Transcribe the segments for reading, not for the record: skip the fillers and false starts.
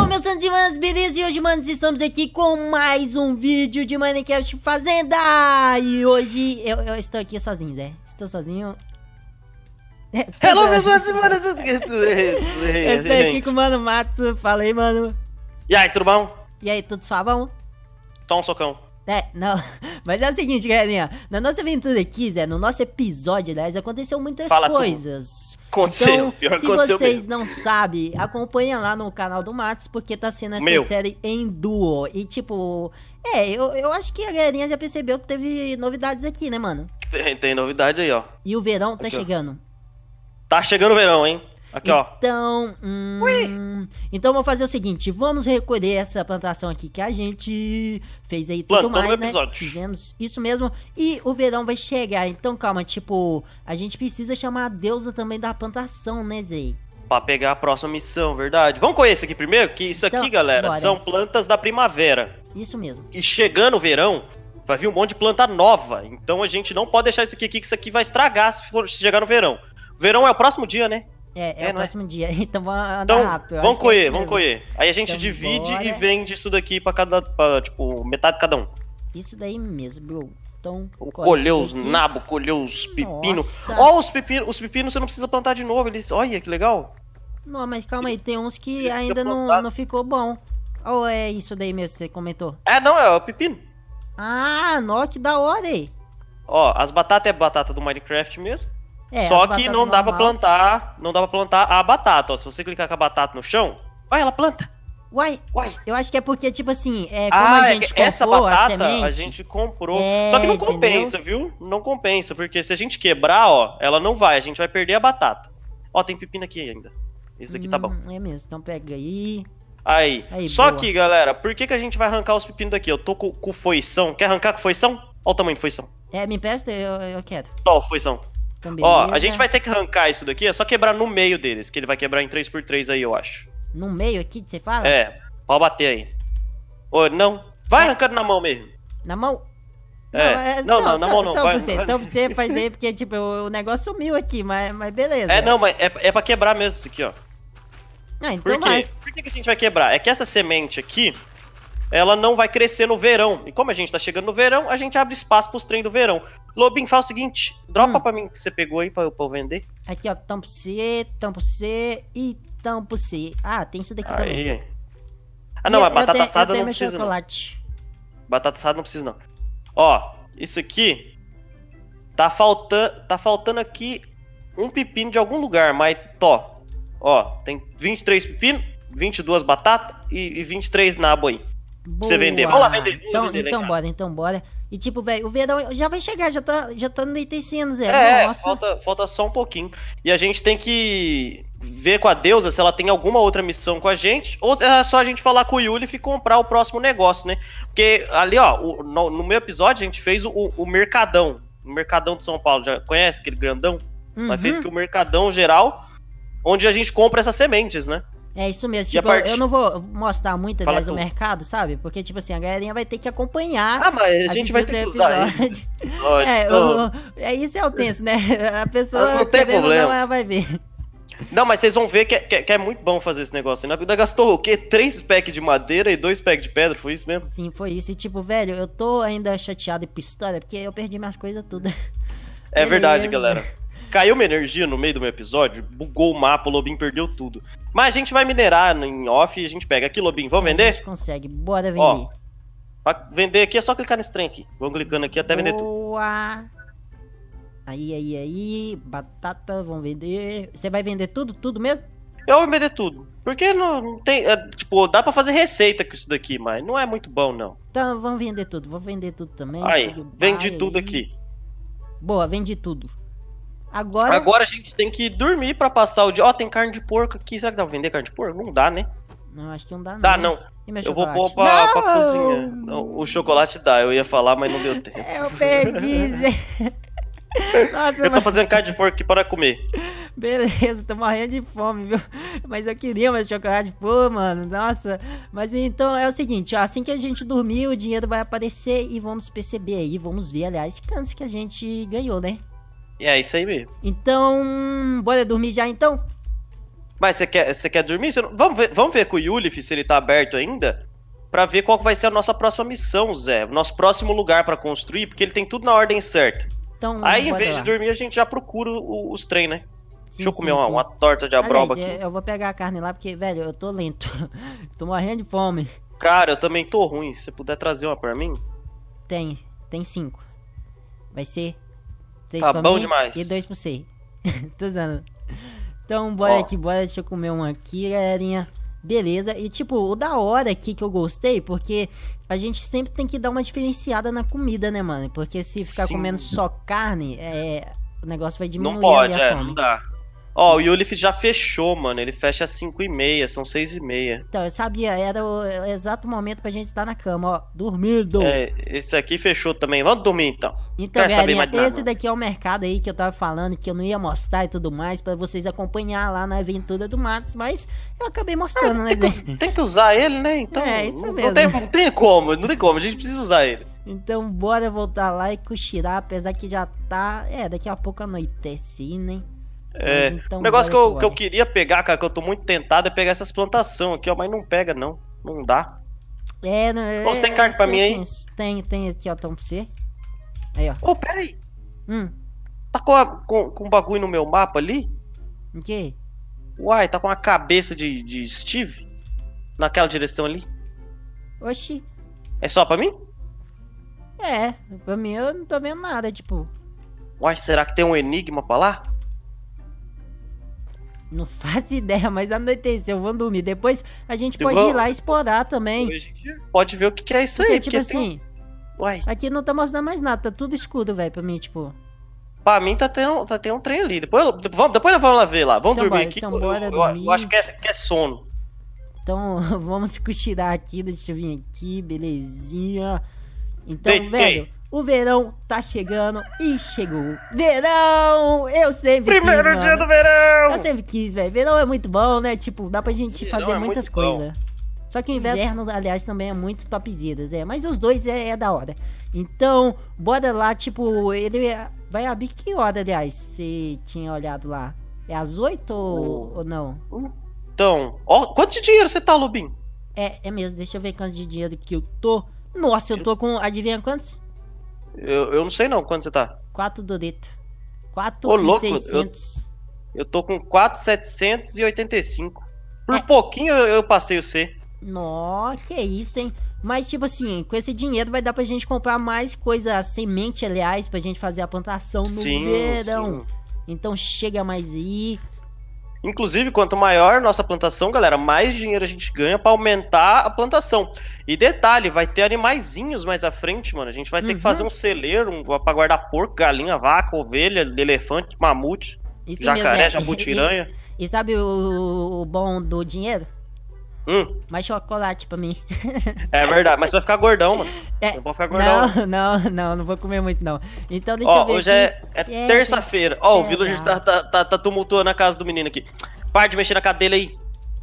meus santos e manos, beleza? E hoje, manos, estamos aqui com mais um vídeo de Minecraft Fazenda. E hoje eu estou aqui sozinho, Zé. Estou sozinho. Hello, meus manos e manas. Eu estou aqui com o Mano Matos. Fala aí, mano. E aí, tudo bom? E aí, tudo suavão? Toma um socão. Não, mas é o seguinte, galerinha. Na nossa aventura aqui, Zé, no nosso episódio, aliás, aconteceu muitas coisas. Aconteceu, então, pior se aconteceu vocês mesmo. não sabem, acompanha lá no canal do Matos, porque tá sendo essa série em duo. E tipo, eu acho que a galerinha já percebeu que teve novidades aqui, né, mano? Tem novidade aí, ó. E o verão tá aqui, chegando. Tá chegando o verão, hein? Aqui, ó. Então vamos fazer o seguinte, vamos recolher essa plantação aqui que a gente fez aí tudo Plantou mais, no né? episódio. Fizemos isso mesmo. E o verão vai chegar, então calma, tipo, a gente precisa chamar a deusa também da plantação, né, Zé? Pra pegar a próxima missão, verdade. Vamos conhecer aqui primeiro? Que isso Então, aqui, galera, bora. são plantas da primavera. Isso mesmo. E chegando o verão, vai vir um monte de planta nova. Então a gente não pode deixar isso aqui, que isso aqui vai estragar se chegar no verão. O verão é o próximo dia, né? É o próximo dia, então vamos andar Então, rápido. vamos colher. Aí a gente Então, divide bora. e vende isso daqui pra tipo, metade de cada um. Isso daí mesmo, bro. Então, Colher os nabos, colher os pepinos. Nossa. Ó, os pepinos você não precisa plantar de novo. Eles, olha que legal. Não, mas calma aí, tem uns que Eles ainda ficam plantados. não ficou bom. Ou é isso daí mesmo que você comentou? Não, é o pepino. Ah, nó, que da hora aí. Ó, as batatas é batata do Minecraft mesmo. as Só que batatas não dá pra normal. plantar, a batata. Ó, se você clicar com a batata no chão, olha, ela planta. Uai, Uai. eu acho que é porque, tipo assim, como a gente essa comprou batata a semente, a gente comprou. É, Só que não entendeu? compensa, viu? Não compensa, porque se a gente quebrar, ó, ela não vai, a gente vai perder a batata. Ó, tem pepino aqui ainda. Esse aqui tá bom. É mesmo, então pega aí. Aí. Aí, Só boa. que, galera, por que a gente vai arrancar os pepinos daqui? Eu tô com foição. Quer arrancar com foição? Olha o tamanho do foição. Me empresta, eu quero. Ó, foição. Então, Ó, beleza. a gente vai ter que arrancar isso daqui, é só quebrar no meio deles, que ele vai quebrar em 3x3 aí, eu acho. No meio aqui, você fala? Pode bater aí. Ô, não. Vai arrancando na mão mesmo. Na mão? Não, na mão não. Então, Vai, então você faz aí, porque, tipo, o negócio sumiu aqui, mas beleza. Mas é pra quebrar mesmo isso aqui, ó. Ah, então Por quê? vai. Por que a gente vai quebrar? É que essa semente aqui, ela não vai crescer no verão. E como a gente tá chegando no verão, a gente abre espaço pros trem do verão. Lobinho, faz o seguinte, dropa pra mim que você pegou aí pra eu vender. Aqui, ó, tampo C e tampo C. Ah, tem isso daqui também. Aí. Não, mas batata assada não meu precisa não. chocolate. Batata assada não precisa não. Ó, isso aqui tá faltando aqui um pepino de algum lugar, mas ó, tem 23 pepinos, 22 batatas e 23 nabo aí. Pra você vender. Vamos lá vender. Então bora. E tipo, velho, o verão já vai chegar, já tá anoitecendo, Zé. Nossa. Falta só um pouquinho. E a gente tem que ver com a deusa se ela tem alguma outra missão com a gente, ou se é só a gente falar com o Yuli e comprar o próximo negócio, né? Porque ali, ó, no meu episódio a gente fez o Mercadão. O Mercadão de São Paulo, já conhece aquele grandão? Mas fez aqui o Mercadão geral, onde a gente compra essas sementes, né? É isso mesmo, E tipo, eu não vou mostrar muito, aliás, o mercado, sabe? Porque, tipo assim, a galerinha vai ter que acompanhar. Mas a gente vai ter que usar ele. Isso é o tenso, né? A pessoa não tem problema. Não, ela vai ver. Não, mas vocês vão ver que é muito bom fazer esse negócio. Ainda gastou o quê? 3 packs de madeira e 2 packs de pedra, foi isso mesmo? Sim, foi isso. E tipo, velho, eu tô ainda chateado e pistola porque eu perdi minhas coisas tudo. É verdade, galera. Caiu uma energia no meio do meu episódio, bugou o mapa, o Lobinho perdeu tudo. Mas a gente vai minerar em off e a gente pega. Aqui, Lobinho, vamos vender? A gente consegue, bora vender. Ó, pra vender aqui é só clicar nesse trem aqui. Vamos clicando aqui até vender tudo. Boa! Aí, batata, vamos vender. Você vai vender tudo? Tudo mesmo? Eu vou vender tudo. Porque não tem. Tipo, dá pra fazer receita com isso daqui, mas não é muito bom, não. Então vamos vender tudo. Vou vender tudo também. Aí, vendi tudo aqui. Boa, vendi tudo. Agora a gente tem que dormir pra passar o dia. Ó, tem carne de porco aqui. Será que dá pra vender carne de porco? Não dá, né? Não, acho que não dá, não. Dá, não. E meu eu vou chocolate? pôr pra cozinha. Não, o chocolate dá, eu ia falar, mas não deu tempo. Eu perdi, Zé. Nossa, Eu tô fazendo carne de porco aqui para comer. Beleza, tô morrendo de fome, viu? Mas eu queria mais chocolate, pô, mano, nossa. Mas então é o seguinte, ó, assim que a gente dormir, o dinheiro vai aparecer e vamos perceber aí, vamos ver, aliás, quantos que a gente ganhou, né? E é isso aí mesmo. Então, bora dormir já então? Mas você quer dormir? Vamos ver com o Yulif se ele tá aberto ainda, pra ver qual que vai ser a nossa próxima missão, Zé. O nosso próximo lugar pra construir, porque ele tem tudo na ordem certa. Então, Aí, em bora vez lá. de dormir, a gente já procura os trem, né? Sim, Deixa eu comer sim, sim. uma torta de abroba Aliás, aqui. eu vou pegar a carne lá porque, velho, eu tô lento. Tô morrendo de fome. Cara, eu também tô ruim. Se você puder trazer uma pra mim. Tem 5. Vai ser 3 Tá pra bom mim demais. e 2 pra você. Tô usando. Então, bora Ó. aqui, bora. Deixa eu comer um aqui, galerinha. Beleza. E, tipo, o da hora aqui que eu gostei, porque a gente sempre tem que dar uma diferenciada na comida, né, mano? Porque se ficar Sim. comendo só carne, o negócio vai diminuir Não pode, ali a fome. não dá. Ó, o Yulif já fechou, mano. Ele fecha às 5h30, são 6h30. Então, eu sabia, era o exato momento pra gente estar na cama, ó. Dormindo. É, esse aqui fechou também. Vamos dormir então. Então, Quero saber galerinha, mais de nada, esse não. daqui é o mercado aí que eu tava falando, que eu não ia mostrar e tudo mais, pra vocês acompanhar lá na aventura do Matos, mas eu acabei mostrando, né, Zé? Tem que usar ele, né? Então. É, isso não, mesmo. não tem como, não tem como. A gente precisa usar ele. Então, bora voltar lá e cochilar, apesar que já tá... daqui a pouco anoitece, né? É, Mas então, o negócio bora que eu bora. queria pegar, cara, que eu tô muito tentado, é pegar essas plantações aqui, ó, mas não pega, não. Não dá. Não, Ô, você tem carne pra sim, mim aí? Tem aqui, ó, então pra você. Aí, ó. Ô, pera aí. Hum, Tá com um bagulho no meu mapa ali? o quê? Uai, tá com a cabeça de Steve? Naquela direção ali? Oxi. É só pra mim? Pra mim eu não tô vendo nada, tipo... Uai, será que tem um enigma pra lá? Não faço ideia, mas anoiteceu, vamos dormir. Depois a gente Eu pode vou- ir lá explorar também. Hoje a gente pode ver o que é isso Porque, aí. tipo porque tem assim, Uai, aqui não tá mostrando mais nada, tá tudo escuro, velho, pra mim, tipo. pra mim tá tendo um trem ali. Depois nós vamos lá ver lá. Vamos Então dormir bora, aqui. então bora eu dormir. acho que é sono. Então vamos cochilar aqui, deixa eu vir aqui, belezinha. Então, Deitei. velho, o verão tá chegando e chegou. Verão! Eu sempre Primeiro quis, dia mano. do verão! Eu sempre quis, velho. Verão é muito bom, né? Tipo, dá pra gente Verão fazer é muitas muito bom. coisas. Só que o inverno, aliás, também é muito topzidas, Mas os dois é da hora. Então, bora lá, tipo, ele vai abrir que hora, aliás? Você tinha olhado lá? É às 8 ou não? Então, ó, quanto de dinheiro você tá, Lubim? É mesmo, deixa eu ver quanto de dinheiro que eu tô. Nossa, eu tô com, adivinha quantos? Eu não sei não, quanto você tá? 4 Dorito. Ô, louco, 4.600. Eu tô com 4.785. Por É. pouquinho eu passei o C. Nó, que isso, hein? Mas, tipo assim, com esse dinheiro vai dar pra gente comprar mais coisa, semente, aliás, pra gente fazer a plantação no Sim, verão. sim. Então chega mais aí. Inclusive, quanto maior nossa plantação, galera, mais dinheiro a gente ganha pra aumentar a plantação. E detalhe, vai ter animaizinhos mais à frente, mano. A gente vai ter que fazer um celeiro pra guardar porco, galinha, vaca, ovelha, elefante, mamute, Isso jacaré, mesmo, jabutiranha. E sabe o bom do dinheiro? Mais chocolate pra mim. É verdade, mas você vai ficar gordão, mano. É, Não pode ficar gordão. não vou comer muito não. Então deixa Ó, eu ver hoje aqui. é terça-feira. Ó, o esperar. Villager tá tumultuando a casa do menino aqui. Para de mexer na cadeira aí.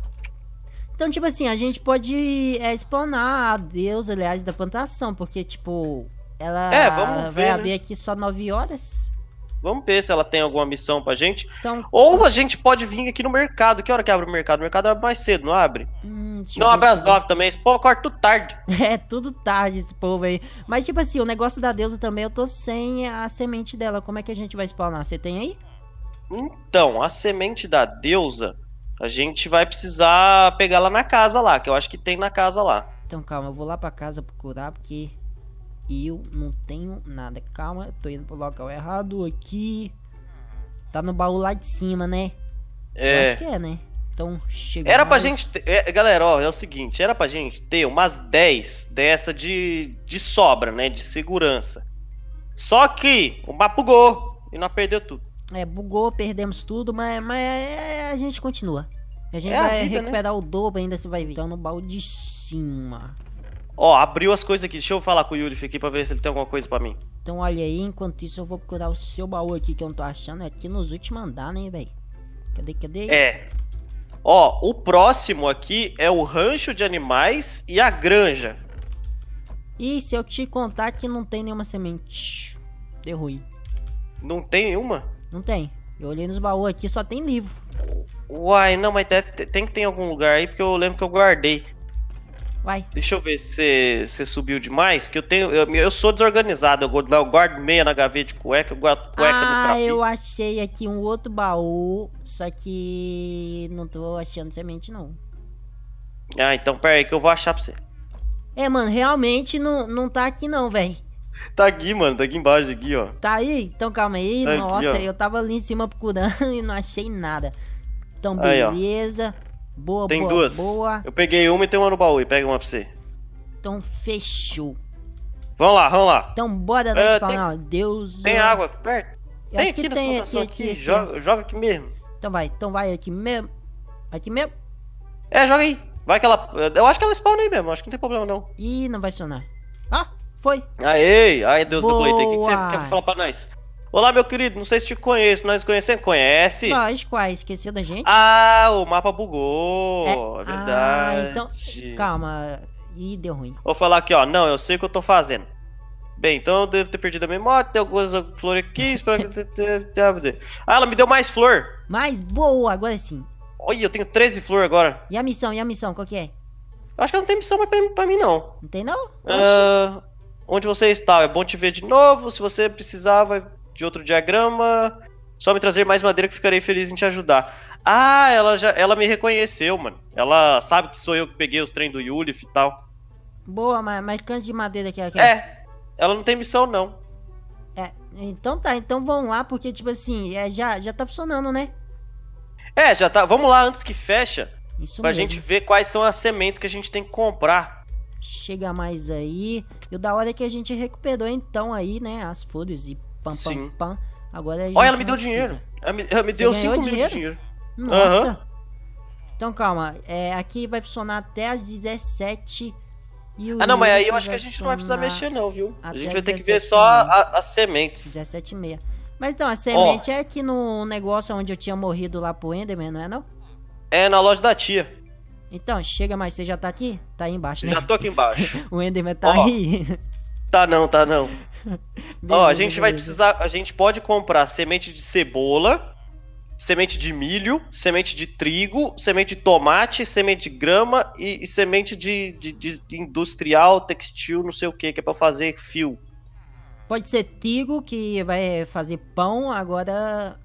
Então, tipo assim, a gente pode explanar a deusa, aliás, da plantação, porque, tipo, ela vamos vai ver, abrir né? aqui só 9 horas. Vamos ver se ela tem alguma missão pra gente. Então, Ou a gente pode vir aqui no mercado. Que hora que abre o mercado? O mercado abre mais cedo, não abre? deixa eu Não ver, abre às deixa eu ver. 9 também. Esse povo acorda tudo tarde. É, tudo tarde esse povo aí. Mas, tipo assim, o negócio da deusa também, eu tô sem a semente dela. Como é que a gente vai spawnar? Você tem aí? Então, a semente da deusa, a gente vai precisar pegar lá na casa lá. Que eu acho que tem na casa lá. Então, calma, eu vou lá pra casa procurar, porque eu não tenho nada. Calma, eu tô indo pro local errado aqui. Tá no baú lá de cima, né? Eu acho que é, né? Então, chega. Era pra gente ter, galera, ó, é o seguinte, era pra gente ter umas 10 dessa de sobra, né, de segurança. Só que o mapa bugou e nós perdeu tudo. Bugou, perdemos tudo, mas a gente continua. A gente É a vai vida, recuperar o dobro ainda, você vai ver. Então, no baú de cima. Ó, abriu as coisas aqui, deixa eu falar com o Yulif aqui pra ver se ele tem alguma coisa pra mim. Então, olha aí, enquanto isso eu vou procurar o seu baú aqui, que eu não tô achando. É aqui nos últimos andares, né, velho? Cadê? É. Ó, o próximo aqui é o rancho de animais e a granja. E se eu te contar que não tem nenhuma semente? Deu ruim. Não tem nenhuma? Não tem. Eu olhei nos baús aqui, só tem livro. Uai, não, mas tem que ter em algum lugar aí, porque eu lembro que eu guardei. Vai. Deixa eu ver se você subiu demais, que eu sou desorganizado, eu guardo meia na gaveta de cueca, eu guardo cueca no capim. Eu achei aqui um outro baú, só que não tô achando semente não. Ah, então pera aí que eu vou achar pra você. Mano, realmente não tá aqui não, velho. Tá aqui, mano, tá aqui embaixo, aqui, ó. Tá aí? Então calma aí. Tá aqui, Nossa, ó. eu tava ali em cima procurando e não achei nada. Então Aí, ó. beleza. Boa, Tem boa, duas. boa. Eu peguei uma e tem uma no baú, e pega uma pra você. Então fechou. Vamos lá, vamos lá. Então bora dar spawn, não. Deus. Tem água aqui perto? Eu Tem acho que aqui nas tem plantações aqui. Joga aqui mesmo. Então vai aqui mesmo. Aqui mesmo. Joga aí. Vai que ela. Eu acho que ela spawna aí mesmo, acho que não tem problema não. Ih, não vai funcionar. Ah, foi. Ai, Deus do Cleiton, o que você Boa. quer falar pra nós? Olá, meu querido, não sei se te conheço, nós conhecemos? Conhece? Lógico, esqueceu da gente? Ah, o mapa bugou, é verdade. Então, calma. Ih, deu ruim. Vou falar aqui, ó, não, eu sei o que eu tô fazendo. Bem, então eu devo ter perdido a memória, tem algumas flores aqui, espero que... Ah, ela me deu mais flor. Mais boa, agora sim. Olha, eu tenho 13 flores agora. E a missão, qual que é? Acho que não tem missão mais pra mim, não. Não tem não? Onde você está? É bom te ver de novo. Se você precisar, vai de outro diagrama. Só me trazer mais madeira que ficarei feliz em te ajudar. Ah, ela me reconheceu, mano. Ela sabe que sou eu que peguei os trem do Yulif e tal. Boa, mas canto de madeira que ela quer. Ela não tem missão, não. Então tá, então vamos lá, porque tipo assim, já tá funcionando, né? Já tá. Vamos lá antes que fecha. Isso pra mesmo. gente ver quais são as sementes que a gente tem que comprar. Chega mais aí. E o da hora é que a gente recuperou então aí, né, as flores e Sim. pam. Agora a gente Olha, ela me não deu precisa. dinheiro. Ela me deu 5 mil de dinheiro. Nossa. Então calma, aqui vai funcionar até as 17. E o não, mas aí eu Wilson acho que a gente não vai precisar mexer não, viu? A até gente vai ter que 17 ver só as sementes. 17h30. Mas então, a semente é aqui no negócio onde eu tinha morrido lá pro Enderman, não é não? É na loja da tia. Então, chega mais, você já tá aqui? Tá aí embaixo, né? Já tô aqui embaixo. O Enderman tá aí. Tá não. Beleza, A gente vai precisar, a gente pode comprar semente de cebola, semente de milho, semente de trigo, semente de tomate, semente de grama e semente de industrial, textil, não sei o que é pra fazer fio. Pode ser trigo, que vai fazer pão, agora...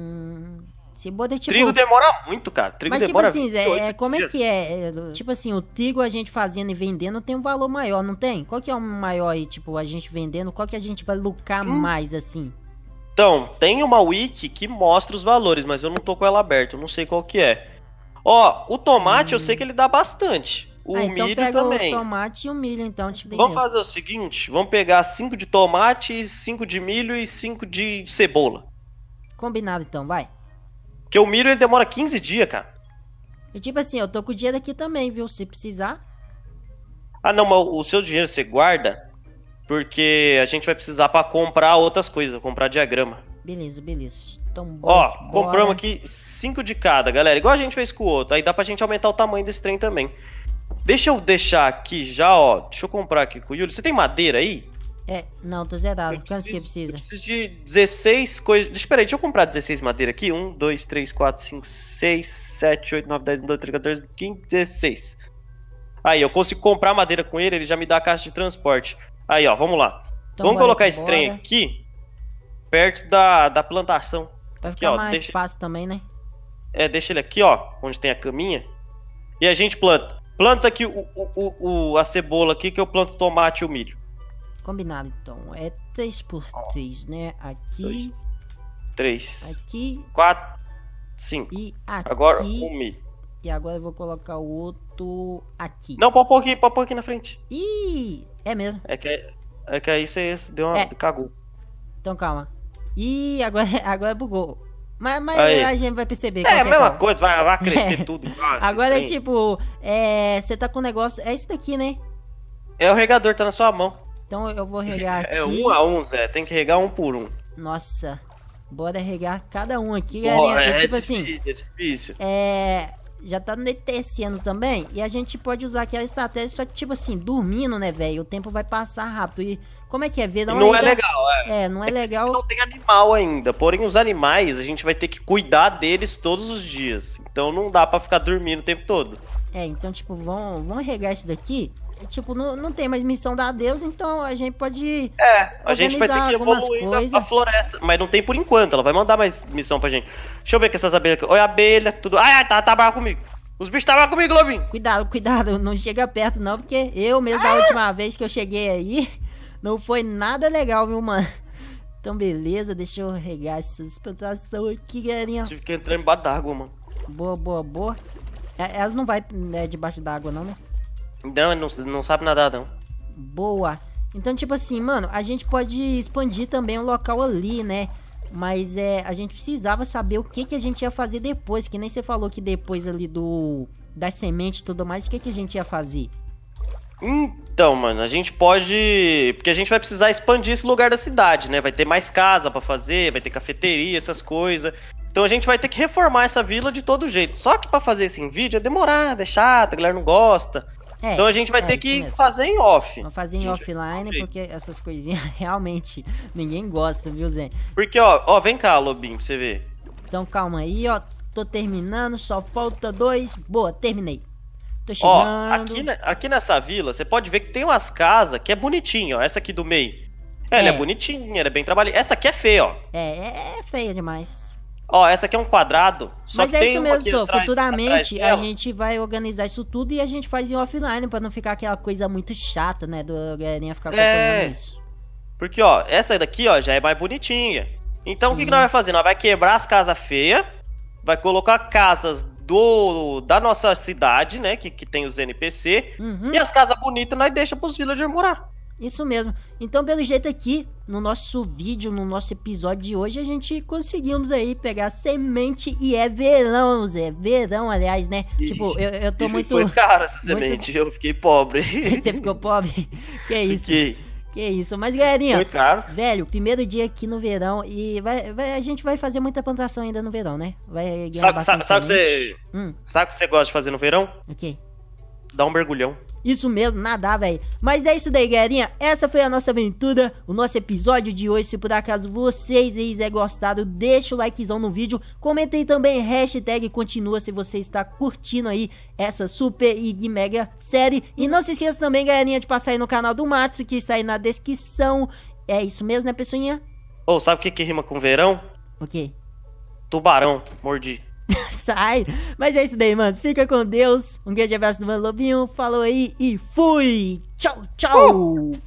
cebola, tipo... Trigo demora muito, cara. Trigo mas tipo demora assim, 28 como é dias. que é? Tipo assim, o trigo a gente fazendo e vendendo tem um valor maior, não tem? Qual que é o maior aí, tipo, a gente vendendo? Qual que a gente vai lucrar mais, assim? Então, tem uma wiki que mostra os valores, mas eu não tô com ela aberta, eu não sei qual que é. O tomate eu sei que ele dá bastante. O então milho pega também. o tomate e o milho, então. Tipo, Vamos fazer o seguinte, vamos pegar 5 de tomate, 5 de milho e 5 de cebola. Combinado, então, vai. Porque o milho ele demora 15 dias, cara. E tipo assim, eu tô com o dinheiro aqui também, viu? Se precisar. Ah, não, mas o seu dinheiro você guarda, porque a gente vai precisar pra comprar outras coisas, comprar diagrama. Beleza. Então, bora. Compramos aqui 5 de cada, galera. Igual a gente fez com o outro. Aí dá pra gente aumentar o tamanho desse trem também. Deixa eu deixar aqui já, Deixa eu comprar aqui com o Yuri. Você tem madeira aí? Não, tô zerado. Quantos que precisa? Eu preciso de 16 coisas. Deixa eu comprar 16 madeira aqui. 1, 2, 3, 4, 5, 6, 7, 8, 9, 10, 11, 12, 13, 14, 15, 16. Aí, eu consigo comprar madeira com ele, ele já me dá a caixa de transporte. Aí, vamos lá. Então, vamos colocar esse bora. trem aqui, perto da plantação. Vai Aqui, ficar mais fácil também, né? Deixa ele aqui, onde tem a caminha. E a gente planta. Planta aqui a cebola aqui, que eu planto o tomate e o milho. Combinado, então. É 3x3, né? Aqui. 2, 3, aqui 4, 5. e aqui. Agora o milho. E agora eu vou colocar o outro aqui. Não, pode pôr aqui na frente. Ih, é mesmo. É que aí você deu uma. Cagou. Então calma. Ih, agora bugou. Mas Aí. a gente vai perceber. É a mesma calma. coisa, vai crescer tudo. Agora é tipo, você tá com o negócio. É isso daqui, né? É o regador, tá na sua mão. Então eu vou regar aqui. É 1 a 1, Zé. Tem que regar um por um. Nossa. Bora regar cada um aqui, Pô, galera. é tipo difícil, assim. é difícil. já tá anoitecendo também. E a gente pode usar aquela estratégia, só que tipo assim, dormindo, né, velho? O tempo vai passar rápido. E como é que é? Verão Não é ainda... legal, não é legal. Não tem animal ainda, porém os animais a gente vai ter que cuidar deles todos os dias. Então não dá pra ficar dormindo o tempo todo. Então tipo, vamos regar isso daqui. E, tipo, não tem mais missão da Deus, então a gente pode a gente vai ter que evoluir a floresta. Mas não tem por enquanto, ela vai mandar mais missão pra gente. Deixa eu ver que essas abelhas aqui. Olha a abelha, tudo. Ai, tá bravo comigo. Os bichos tá bravo comigo, Lobinho. Cuidado, não chega perto não, porque eu mesmo da última vez que eu cheguei aí, não foi nada legal, viu, mano? Então beleza, deixa eu regar essas plantações aqui, galerinha. Tive que entrar embaixo d'água, mano. Boa. Elas não vai debaixo d'água não, né? Não sabe nadar, não. Boa. Então, tipo assim, mano, a gente pode expandir também o local ali, né? Mas a gente precisava saber o que a gente ia fazer depois. Que nem você falou que depois ali da semente e tudo mais, o que a gente ia fazer? Então, mano, a gente pode... Porque a gente vai precisar expandir esse lugar da cidade, né? Vai ter mais casa pra fazer, vai ter cafeteria, essas coisas. Então a gente vai ter que reformar essa vila de todo jeito. Só que pra fazer isso em vídeo é demorado, é chato, a galera não gosta. Então a gente vai ter que fazer em off. Vamos fazer em offline, porque essas coisinhas realmente ninguém gosta, viu, Zé? Porque, ó, vem cá, Lobinho, pra você ver. Então calma aí, ó. Tô terminando, só falta 2. Boa, terminei. Tô chegando. Ó, aqui nessa vila, você pode ver que tem umas casas que é bonitinha, ó. Essa aqui do meio. Ela é bonitinha, ela é bem trabalhada. Essa aqui é feia, ó. É feia demais. Ó, essa aqui é um quadrado. Mas é isso mesmo, só. Futuramente a gente vai organizar isso tudo e a gente faz em offline pra não ficar aquela coisa muito chata, né? Do galerinha ficar acompanhando isso. Porque, ó, essa daqui, ó, já é mais bonitinha. Então o que nós vamos fazer? Nós vamos quebrar as casas feias, vai colocar casas da nossa cidade, né? Que tem os NPC. E as casas bonitas nós deixamos pros villagers morar. Isso mesmo. Então, pelo jeito aqui, no nosso vídeo, no nosso episódio de hoje, a gente conseguimos aí pegar semente e é verão, Zé. Verão, aliás, né? Tipo, eu tô muito... Foi caro essa semente, eu fiquei pobre. Você ficou pobre? Que isso? Fiquei. Que isso. Mas, galerinha, foi caro. Velho, primeiro dia aqui no verão e a gente vai fazer muita plantação ainda no verão, né? Vai ganhar bastante sabe o que você gosta de fazer no verão? O quê? Dar um mergulhão. Isso mesmo, nadar, velho. Mas é isso daí, galerinha. Essa foi a nossa aventura, o nosso episódio de hoje. Se por acaso vocês aí gostaram, deixa o likezão no vídeo. Comenta aí também, hashtag continua se você está curtindo aí essa super e mega série. E não se esqueça também, galerinha, de passar aí no canal do Matsu, que está aí na descrição. É isso mesmo, né, pessoinha? Sabe o que rima com verão? O quê? Tubarão, mordi. Sai. Mas é isso daí, mano. Fica com Deus. Um grande abraço do Mano Lobinho. Falou aí e fui. Tchau, tchau.